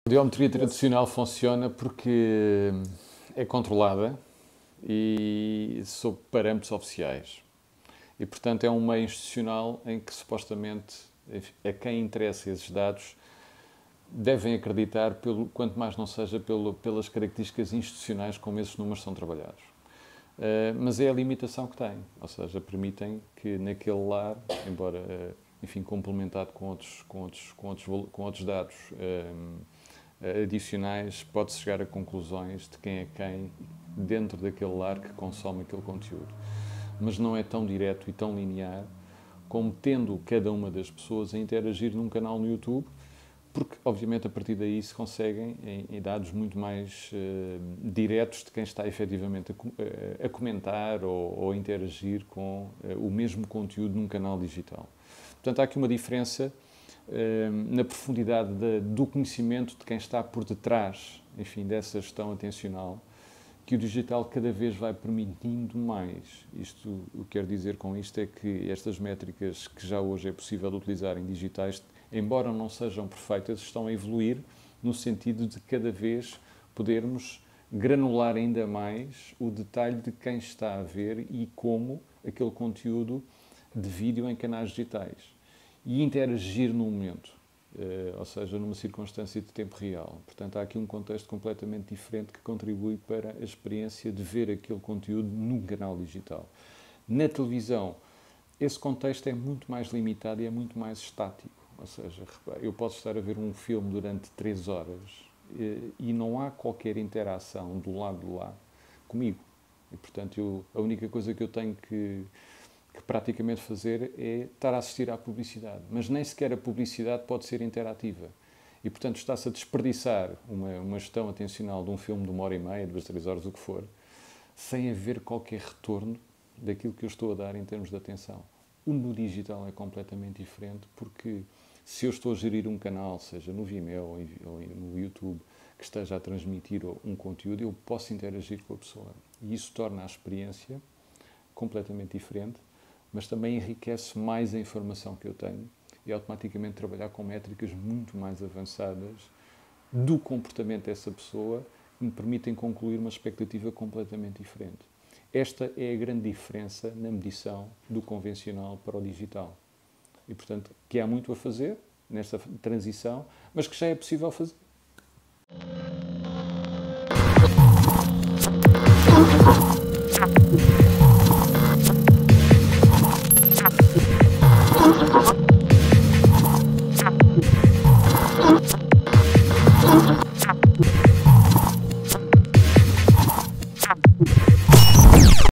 A audiometria tradicional funciona porque é controlada e sob parâmetros oficiais. E, portanto, é um meio institucional em que, supostamente, a quem interessa esses dados devem acreditar, quanto mais não seja pelas características institucionais como esses números são trabalhados. Mas é a limitação que tem, ou seja, permitem que naquele lar, embora, enfim, complementado com outros dados adicionais, pode-se chegar a conclusões de quem é quem dentro daquele lar que consome aquele conteúdo. Mas não é tão direto e tão linear como tendo cada uma das pessoas a interagir num canal no YouTube, porque, obviamente, a partir daí se conseguem em dados muito mais diretos de quem está efetivamente a comentar ou a interagir com o mesmo conteúdo num canal digital. Portanto, há aqui uma diferença na profundidade do conhecimento de quem está por detrás, enfim, dessa gestão atencional, que o digital cada vez vai permitindo mais. Isto, o que quero dizer com isto é que estas métricas que já hoje é possível utilizar em digitais, embora não sejam perfeitas, estão a evoluir no sentido de cada vez podermos granular ainda mais o detalhe de quem está a ver e como aquele conteúdo de vídeo em canais digitais e interagir no momento, ou seja, numa circunstância de tempo real. Portanto, há aqui um contexto completamente diferente que contribui para a experiência de ver aquele conteúdo num canal digital. Na televisão, esse contexto é muito mais limitado e é muito mais estático. Ou seja, eu posso estar a ver um filme durante 3 horas e não há qualquer interação do lado de lá comigo. E, portanto, a única coisa que eu tenho que praticamente fazer é estar a assistir à publicidade. Mas nem sequer a publicidade pode ser interativa. E, portanto, está-se a desperdiçar uma gestão atencional de um filme de 1h30, 2, 3 horas, o que for, sem haver qualquer retorno daquilo que eu estou a dar em termos de atenção. O no digital é completamente diferente, porque se eu estou a gerir um canal, seja no Vimeo ou no YouTube, que esteja a transmitir um conteúdo, eu posso interagir com a pessoa. E isso torna a experiência completamente diferente, mas também enriquece mais a informação que eu tenho e automaticamente trabalhar com métricas muito mais avançadas do comportamento dessa pessoa que me permitem concluir uma expectativa completamente diferente. Esta é a grande diferença na medição do convencional para o digital. E, portanto, que há muito a fazer nesta transição, mas que já é possível fazer.